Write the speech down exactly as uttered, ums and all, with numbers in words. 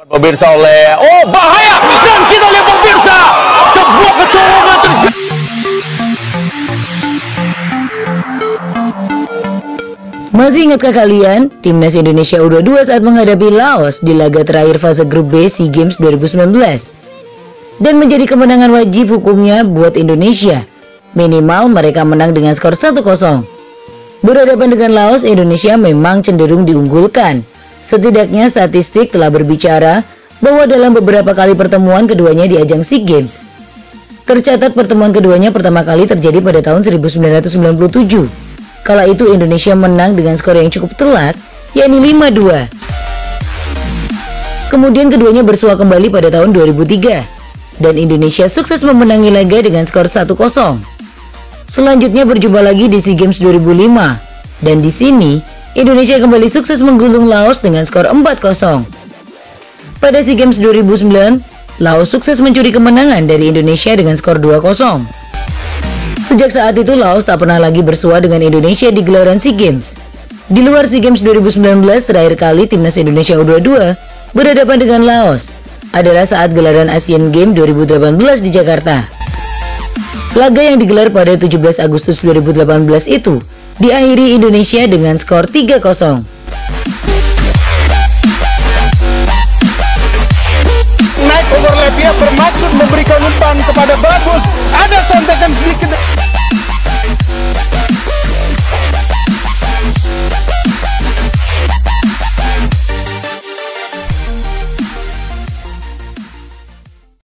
Pemirsa oleh, oh bahaya, dan kita lihat pemirsa, sebuah kecolongan terjadi. Masih ingatkah kalian, Timnas Indonesia U dua puluh dua saat menghadapi Laos di laga terakhir fase grup B SEA Games dua ribu sembilan belas? Dan menjadi kemenangan wajib hukumnya buat Indonesia. Minimal mereka menang dengan skor satu kosong. Berhadapan dengan Laos, Indonesia memang cenderung diunggulkan. Setidaknya statistik telah berbicara bahwa dalam beberapa kali pertemuan keduanya di ajang SEA Games. Tercatat pertemuan keduanya pertama kali terjadi pada tahun seribu sembilan ratus sembilan puluh tujuh. Kala itu Indonesia menang dengan skor yang cukup telak, yakni lima dua. Kemudian keduanya bersua kembali pada tahun dua ribu tiga, dan Indonesia sukses memenangi laga dengan skor satu kosong. Selanjutnya berjumpa lagi di SEA Games dua ribu lima, dan di sini Indonesia kembali sukses menggulung Laos dengan skor empat kosong. Pada SEA Games dua ribu sembilan, Laos sukses mencuri kemenangan dari Indonesia dengan skor dua kosong. Sejak saat itu Laos tak pernah lagi bersua dengan Indonesia di gelaran SEA Games. Di luar SEA Games dua ribu sembilan belas, terakhir kali Timnas Indonesia U dua puluh dua berhadapan dengan Laos adalah saat gelaran Asian Games dua ribu delapan belas di Jakarta. Laga yang digelar pada tujuh belas Agustus dua ribu delapan belas itu diakhiri Indonesia dengan skor tiga kosong. Naik overlap dia bermaksud memberikan umpan kepada Bagus. Ada sontekan sedikit.